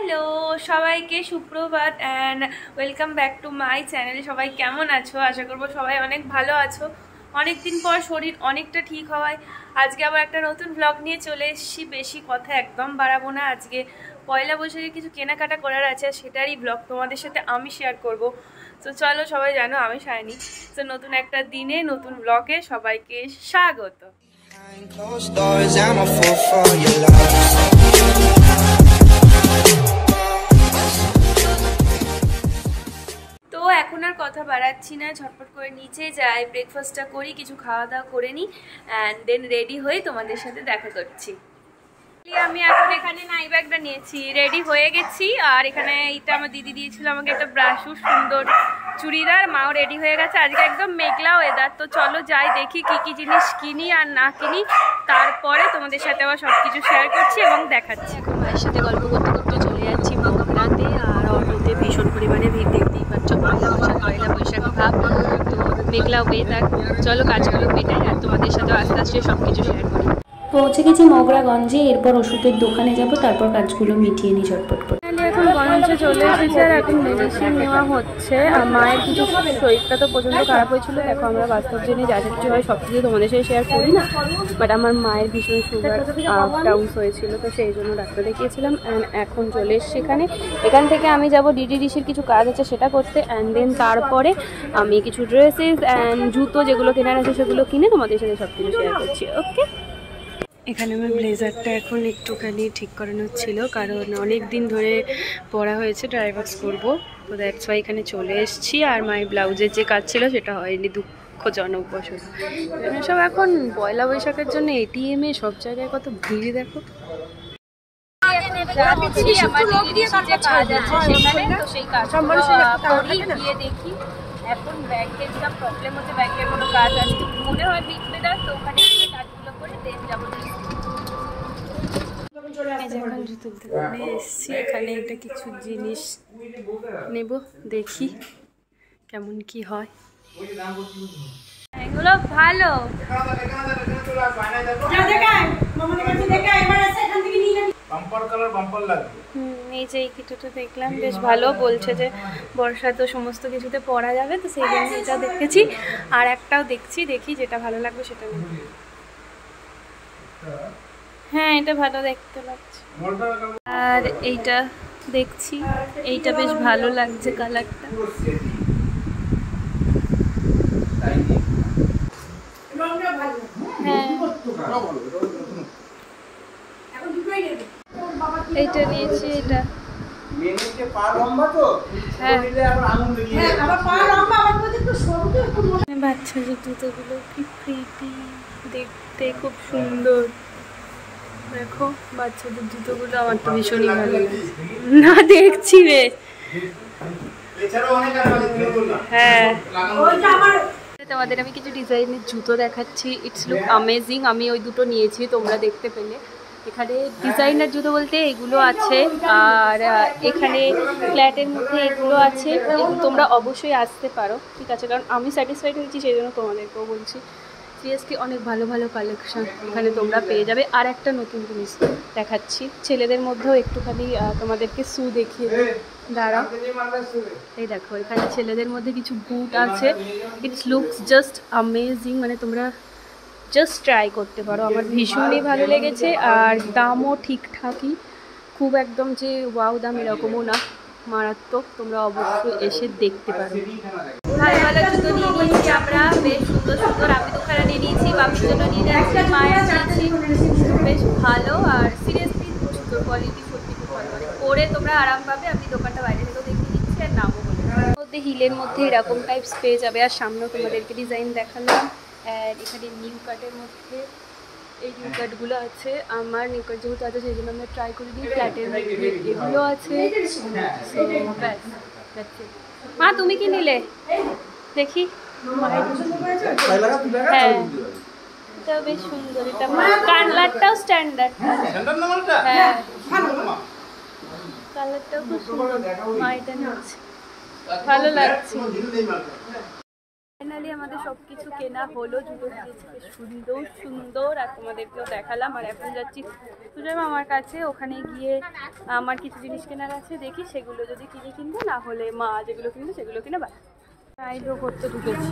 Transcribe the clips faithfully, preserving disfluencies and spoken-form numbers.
Hello সবাইকে সুপ্রভাত and welcome back to my channel. সবাই কেমন আছো? আশা করবো সবাই অনেক ভালো আছো। অনেকদিন পর শরীর অনেকটা ঠিক হওয়ায় আজকে আবার একটা নতুন ব্লগ নিয়ে চলে এসেছি। বেশি কথা একদম বাড়াবো না। আজকে পয়লা বৈশাখে কিছু কেনাকাটা করার আছে, সেটারই ব্লগ তোমাদের সাথে আমি শেয়ার করব। তো চলো, সবাই জানো আমি শাইনি। তো নতুন একটা দিনে নতুন ব্লগে সবাইকে স্বাগত। তো এখন আর কথা বাড়াচ্ছি না, ঝটপট করে নিচে যাই, ব্রেকফাস্টটা করি, কিছু খাওয়া দাওয়া করে নিই, অ্যান্ড দেন রেডি হয়ে তোমাদের সাথে দেখা করছি। আমি এখন এখানে নাই ব্যাগটা নিয়েছি, রেডি হয়ে গেছি। আর এখানে এইটা আমার দিদি দিয়েছিল আমাকে একটা ব্রাশু সুন্দর চুড়িদার, মাও রেডি হয়ে গেছে। আজকে একদম মেঘলা ওয়েদার। তো চলো যাই, দেখি কি কি জিনিস কিনি আর না কিনি, তারপরে তোমাদের সাথে আবার সব কিছু শেয়ার করছি এবং দেখাচ্ছি। এখন মায়ের সাথে গল্প করতে করতে চলে যাচ্ছি মগরাতে। আর অটোতে ভীষণ পরিমাণে ভিড়, দেখতেই পাচ্ছ। পয়লা বৈশাখ পয়লা বৈশাখ ভাব, তো মেঘলা ওয়েদার। চলো কাজগুলো মেটাই আর তোমাদের সাথে আস্তে আস্তে সব কিছু শেয়ার করি। পৌঁছে গেছি মগরাগঞ্জে, এরপর ওষুধের দোকানে যাব, তারপর কাজগুলো মিটিয়ে নিই ঝটপট করে। এখন গণেশে চলে এসেছে আর এখন মেডিসিন নেওয়া হচ্ছে। আর মায়ের কিছু শরীরটা তো প্রচণ্ড খারাপ হয়েছিল। দেখো আমরা বাস্তব জেনে যা কিছু হয় সব কিছু তোমাদের সাথে শেয়ার করি না, বাট আমার মায়ের ভীষণ সুগার আপ ডাউন হয়েছিল, তো সেই জন্য ডাক্তার দেখিয়েছিলাম। অ্যান্ড এখন চলে এসেছি এখানে। এখান থেকে আমি যাব ডিটিডিসির কিছু কাজ আছে সেটা করতে, অ্যান্ড দেন তারপরে আমি কিছু ড্রেসেস অ্যান্ড জুতো যেগুলো কেনার আছে সেগুলো কিনে তোমাদের সাথে সব কিছু শেয়ার করছি। ওকে, এখানে আমার ব্লেজারটা এখন একটুখানি ঠিক করানো ছিল, কারণ অনেক দিন ধরে পরা হয়েছে, ড্রাইভার্স করবো, তো দ্যাটস ওয়াই এখানে চলে এসেছি। আর মায়ের ব্লাউজের যে কাজ ছিল সেটা হয়নি, দুঃখজনক বছর। সব এখন পয়লা বৈশাখের জন্য এটিএমে সব জায়গায় কত ভিড় দেখো। এখন ব্যাংকের যা প্রবলেম হচ্ছে, ব্যাংকের কোনো কাজ আছে মনে হয় বিকবে না, তো ওখানে কাজগুলো করে দেন যাবো। এখন জুতোর দোকানে এসছি, এখানে একটা কিছু জিনিস নেব, দেখি কেমন কি হয়। এগুলো ভালো, এই যে এই কিছুটা দেখলাম বেশ ভালো, বলছে যে বর্ষা তো সমস্ত কিছুতে পরা যাবে, তো সেই জন্য এটা দেখেছি। আর একটাও দেখছি, দেখি যেটা ভালো লাগবে সেটা নেব। হ্যাঁ এটা ভালো দেখতে লাগছে। আর এইটা দেখছি, এইটা বেশ ভালো লাগছে কালারটা। হ্যাঁ এইটা নিয়েছি, এটা বাচ্চাদের জুতোগুলো কি প্রিটি, দেখতে খুব সুন্দর। দেখো বাচ্চাদের জুতোগুলো আমার তো ভীষণই ভালো লাগে। না দেখছি বেশ, হ্যাঁ তোমাদের আমি কিছু ডিজাইনের জুতো দেখাচ্ছি। It's look amazing. আমি ওই দুটো নিয়েছি, তোমরা দেখতে পেলে। এখানে ডিজাইনার জুতো বলতে এগুলো আছে, আর এখানে ফ্ল্যাটের মধ্যে এগুলো আছে। তোমরা অবশ্যই আসতে পারো, ঠিক আছে, কারণ আমি স্যাটিসফাইড হয়েছি সেই জন্য তোমাদেরকেও বলছি। সিরিয়াসলি অনেক ভালো ভালো কালেকশন এখানে তোমরা পেয়ে যাবে। আর একটা নতুন জিনিস দেখাচ্ছি, ছেলেদের মধ্যেও একটুখানি তোমাদেরকে শু দেখিয়ে দাঁড়াও। এই দেখো এখানে ছেলেদের মধ্যে কিছু বুট আছে। ইটস লুকস জাস্ট অ্যামেজিং, মানে তোমরা জাস্ট ট্রাই করতে পারো। আমার ভীষণই ভালো লেগেছে। আর দামও ঠিকঠাকই, খুব একদম যে ওয়াও দাম এরকমও না, মারাত্মক। তোমরা অবশ্যই এসে দেখতে পারো। ভালো ভালো জুতো নিয়ে নিয়েছি আমরা, বেশ সুন্দর সুন্দর। আমি দোকানে নিয়ে নিয়েছি, বাপির জন্য নিয়ে যাচ্ছি, মায়ের নিয়েছি, বেশ ভালো। আর সিরিয়াসলি জুতোর কোয়ালিটি সত্যি খুব ভালো, মানে পরে তোমরা আরাম পাবে। আমি দোকানটা বাইরে থেকেও দেখিয়ে দিচ্ছি আর নামও বলে। মধ্যে হিলের মধ্যে এরকম টাইপস পেয়ে যাবে। আর সামনেও তোমাদেরকে ডিজাইন দেখালাম। আর এখানে নিউ কাটের মধ্যে এই নিউ কাটগুলো আছে। আমার নিউ কাট যেহেতু আছে সেই জন্য আমরা ট্রাই করে দিই। ফ্ল্যাটের মধ্যে এগুলো আছে। মা তুমি কি নিলে দেখি? হ্যাঁ এটা বেশ সুন্দর, এটা কালারটাও স্ট্যান্ডার্ড। হ্যাঁ কালারটাও খুব সুন্দর, মা এটা নিচ্ছে, ভালো লাগছে। ফাইনালি আমাদের সব কিছু কেনা হলো, জুতো দিয়েছি বেশ সুন্দর সুন্দর, আর তোমাদেরকেও দেখালাম। আর এখন যাচ্ছি সুজয় আমার কাছে, ওখানে গিয়ে আমার কিছু জিনিস কেনার আছে, দেখি সেগুলো যদি কিনে কিনবো, না হলে মা যেগুলো কিনবে সেগুলো কিনে বা আইব্রো করতে ঢুকেছি।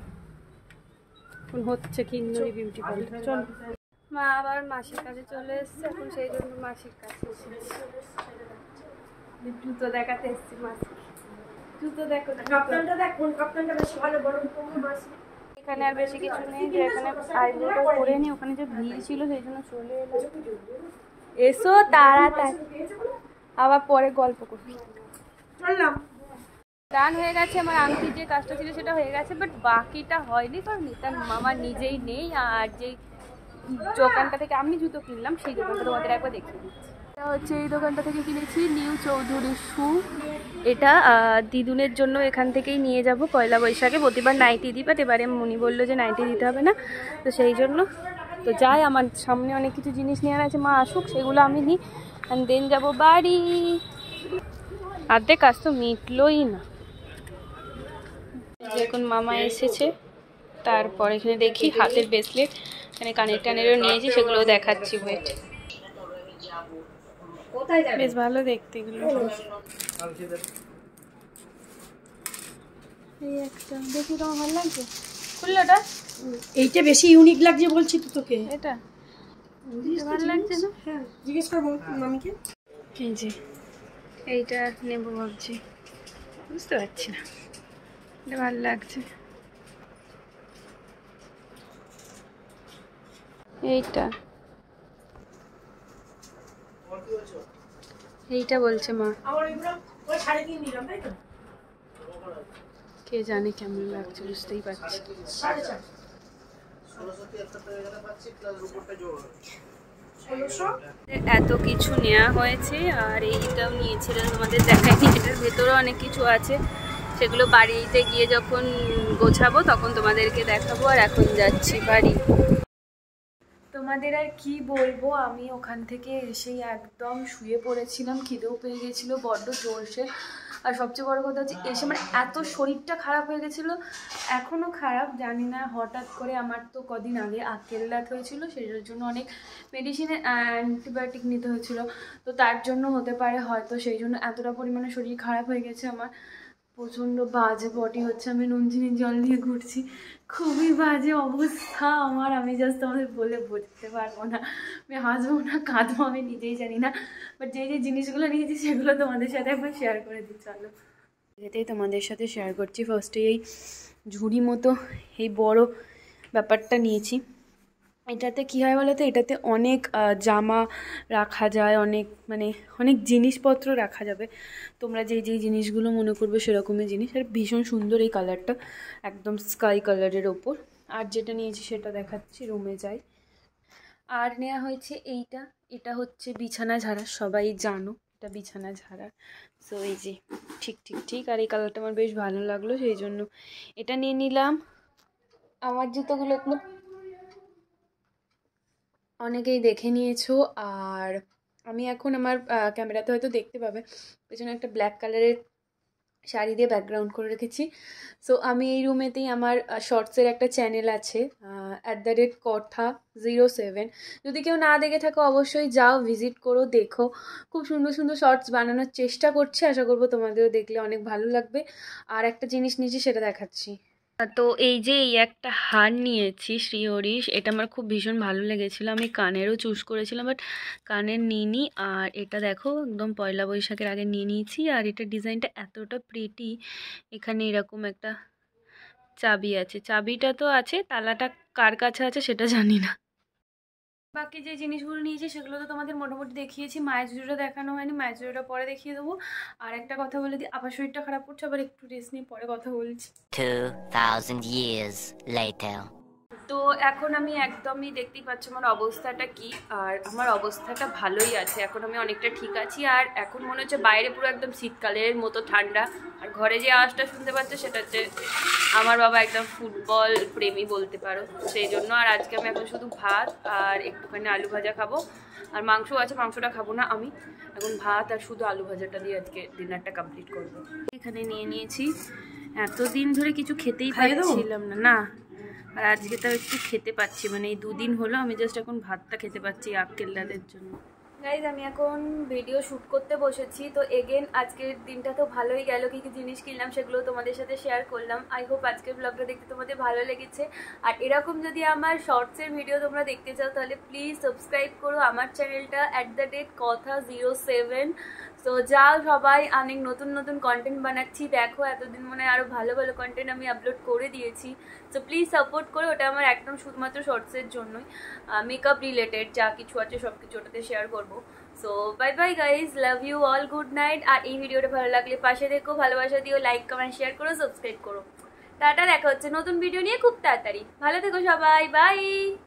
এখন হচ্ছে কিন্নরি বিউটি পার্লার। চল, মা আবার মাসির কাছে চলে এসছে, এখন সেই জন্য মাসির কাছে এসেছি, জুতো দেখাতে এসছি মাসি। জুতো দেখো, কাপ্তানটা দেখ, কোন কাপ্তানটা বেশি ভালো, বড় কমে মাসি। এখানে আর বেশি কিছু নেই, যে এখানে আইব্রোটা করে নি, ওখানে যে ভিড় ছিল সেই জন্য চলে এলো। এসো তাড়াতাড়ি, আবার পরে গল্প করবি। চললাম। ডান হয়ে গেছে, আমার আংটির যে কাজটা ছিল সেটা হয়ে গেছে, বাট বাকিটা হয়নি, কারণ তার মামা নিজেই নেই। আর যেই দোকানটা থেকে আমি জুতো কিনলাম সেই দোকানটা তোমাদের একবার দেখিয়ে দিচ্ছি। এটা হচ্ছে এই দোকানটা থেকে কিনেছি, নিউ চৌধুরী শু। এটা দিদুনের জন্য এখান থেকেই নিয়ে যাব পয়লা বৈশাখে। প্রতিবার নাইটি দিই, বাট এবারে মনি বললো যে নাইটি দিতে হবে না, তো সেই জন্য তো যাই। আমার সামনে অনেক কিছু জিনিস নেওয়ার আছে, মা আসুক সেগুলো আমি নিই, অ্যান্ড দেন যাবো বাড়ি। অর্ধেক কাজ তো মিটলোই না। এখন মামা এসেছে, তারপর এখানে দেখি হাতের ব্রেসলেট, এখানে কানের টানেরও নিয়েছি, সেগুলো দেখাচ্ছি। ওয়েট, বেশ ভালো দেখতে এগুলো। এই একটা দেখি, তোমার ভালো লাগছে? খুললো ওটা, এইটা বেশি ইউনিক লাগছে বলছি তো তোকে। এটা ভালো লাগছে না? হ্যাঁ, জিজ্ঞেস করবো মামিকে। এই যে এইটা নেবো ভাবছি, বুঝতে পারছি না, এটা ভালো লাগছে। এইটা এইটা বলছে মা, কে জানে কেমন লাগছে, বুঝতেই পারছি। এত কিছু নেওয়া হয়েছে, আর এইটাও নিয়েছিলাম তোমাদের দেখাইনি, এটার ভেতরে অনেক কিছু আছে, সেগুলো বাড়িতে গিয়ে যখন গোছাবো তখন তোমাদেরকে দেখাবো। আর এখন যাচ্ছি বাড়ি। তোমাদের আর কি বলবো, আমি ওখান থেকে এসেই একদম শুয়ে পড়েছিলাম, খিদেও পেয়ে গেছিলো বড্ড জোরসে। আর সবচেয়ে বড় কথা হচ্ছে এসে মানে এত শরীরটা খারাপ হয়ে গেছিলো, এখনও খারাপ, জানি না হঠাৎ করে। আমার তো কদিন আগে আকেল দাঁত হয়েছিল, সেটার জন্য অনেক মেডিসিন অ্যান্টিবায়োটিক নিতে হয়েছিল, তো তার জন্য হতে পারে হয়তো, সেই জন্য এতটা পরিমাণে শরীর খারাপ হয়ে গেছে আমার। প্রচণ্ড বাজে বডি হচ্ছে, আমি নুনচিনি জল দিয়ে ঘুরছি, খুবই বাজে অবস্থা আমার। আমি জাস্ট আমাদের বলে বুঝতে পারবো না, আমি হাসবো না কাঁদবো আমি নিজেই জানি না, বাট যে যে জিনিসগুলো নিয়েছি সেগুলো তোমাদের সাথে একবার শেয়ার করে দিই। চলো, এটাই তোমাদের সাথে শেয়ার করছি। ফার্স্টে এই ঝুড়ি মতো এই বড় ব্যাপারটা নিয়েছি। এটাতে কী হয় বলো তো, এটাতে অনেক জামা রাখা যায়, অনেক মানে অনেক জিনিসপত্র রাখা যাবে, তোমরা যেই যেই জিনিসগুলো মনে করবে সেরকমই জিনিস। আর ভীষণ সুন্দর এই কালারটা, একদম স্কাই কালারের ওপর। আর যেটা নিয়েছি সেটা দেখাচ্ছি, রুমে যাই। আর নেওয়া হয়েছে এইটা, এটা হচ্ছে বিছানা ঝাড়া, সবাই জানো এটা বিছানা ঝাড়া। সো এই যে ঠিক ঠিক ঠিক আর এই কালারটা আমার বেশ ভালো লাগলো, সেই জন্য এটা নিয়ে নিলাম। আমার জুতোগুলো একদম অনেকেই দেখে নিয়েছো, আর আমি এখন আমার ক্যামেরাতে হয়তো দেখতে পাবে পেছনে একটা ব্ল্যাক কালারের শাড়ি দিয়ে ব্যাকগ্রাউন্ড করে রেখেছি। সো আমি এই রুমেতেই, আমার শর্টসের একটা চ্যানেল আছে অ্যাট দ্য রেট কথা জিরো সেভেন, যদি কেউ না দেখে থাকো অবশ্যই যাও, ভিজিট করো, দেখো, খুব সুন্দর সুন্দর শর্টস বানানোর চেষ্টা করছি, আশা করবো তোমাদেরও দেখলে অনেক ভালো লাগবে। আর একটা জিনিস নিয়েছি সেটা দেখাচ্ছি। তো এই যে এই একটা হার নিয়েছি শ্রীহরিশ, এটা আমার খুব ভীষণ ভালো লেগেছিলো, আমি কানেরও চুজ করেছিলাম বাট কানের নিইনি। আর এটা দেখো একদম পয়লা বৈশাখের আগে নিয়ে নিয়েছি, আর এটার ডিজাইনটা এতটা প্রিটি, এখানে এরকম একটা চাবি আছে, চাবিটা তো আছে, তালাটা কার কাছে আছে সেটা জানি না। বাকি যে জিনিসগুলো নিয়েছি সেগুলো তো তোমাদের মোটামুটি দেখিয়েছি, মায়ের জুড়োটা দেখানো হয়নি, মায়ের জুড়োটা পরে দেখিয়ে দেবো। আর একটা কথা বলে দিই, আবার শরীরটা খারাপ করছে, আবার একটু রেস্ট নিয়ে পরে কথা বলছি। two thousand years later. তো এখন আমি একদমই দেখতেই পাচ্ছ আমার অবস্থাটা কি, আর আমার অবস্থাটা ভালোই আছে, এখন আমি অনেকটা ঠিক আছি। আর এখন মনে হচ্ছে বাইরে পুরো একদম শীতকালের মতো ঠান্ডা, আর ঘরে যে আওয়াজটা শুনতে পাচ্ছ সেটা হচ্ছে আমার বাবা একদম ফুটবল প্রেমী বলতে পারো, সেই জন্য। আর আজকে আমি এখন শুধু ভাত আর একটুখানি আলু ভাজা খাবো, আর মাংস আছে, মাংসটা খাবো না আমি, এখন ভাত আর শুধু আলু ভাজাটা দিয়ে আজকে ডিনারটা কমপ্লিট করব। এখানে নিয়ে নিয়েছি, এতদিন ধরে কিছু খেতেই পাচ্ছিলাম না না, আর আজকে তো একটু খেতে পাচ্ছি, মানে এই দুদিন হলো আমি জাস্ট এখন ভাতটা খেতে পাচ্ছি আক্কেল দাদের জন্য। গাইজ আমি এখন ভিডিও শ্যুট করতে বসেছি, তো এগেন আজকের দিনটা তো ভালোই গেল, কী কী জিনিস কিনলাম সেগুলো তোমাদের সাথে শেয়ার করলাম। আই হোপ আজকের ব্লগটা দেখতে তোমাদের ভালো লেগেছে, আর এরকম যদি আমার শর্টসের ভিডিও তোমরা দেখতে চাও তাহলে প্লিজ সাবস্ক্রাইব করো আমার চ্যানেলটা অ্যাট দ্য ডেট কথা জিরো সেভেন। তো যাও সবাই, অনেক নতুন নতুন কন্টেন্ট বানাচ্ছি, দেখো এতদিন মনে হয় আরও ভালো ভালো কন্টেন্ট আমি আপলোড করে দিয়েছি। তো প্লিজ সাপোর্ট করো, ওটা আমার একদম শুধুমাত্র শর্টসের জন্যই, মেকআপ রিলেটেড যা কিছু আছে সব কিছু ওটাতে শেয়ার করবো। So bye bye guys, love you all, good night. আর এই ভিডিওটা ভালো লাগলে পাশে দেখো, ভালোবাসা দিও, লাইক কমেন্ট শেয়ার করো, সাবস্ক্রাইব করো। টাটা, দেখা হচ্ছে নতুন ভিডিও নিয়ে খুব তাড়াতাড়ি। ভালো থেকো সবাই, বাই।